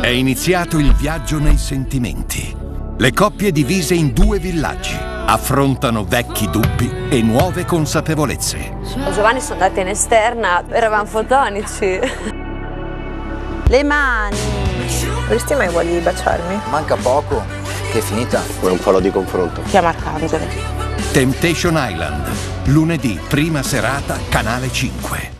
È iniziato il viaggio nei sentimenti. Le coppie divise in due villaggi affrontano vecchi dubbi e nuove consapevolezze. Giovanni sono andati in esterna, eravamo fotonici. Le mani. Avresti mai voglia di baciarmi? Manca poco, che è finita. È un falò di confronto. Chiama Arcangelo. Temptation Island, lunedì, prima serata, Canale 5.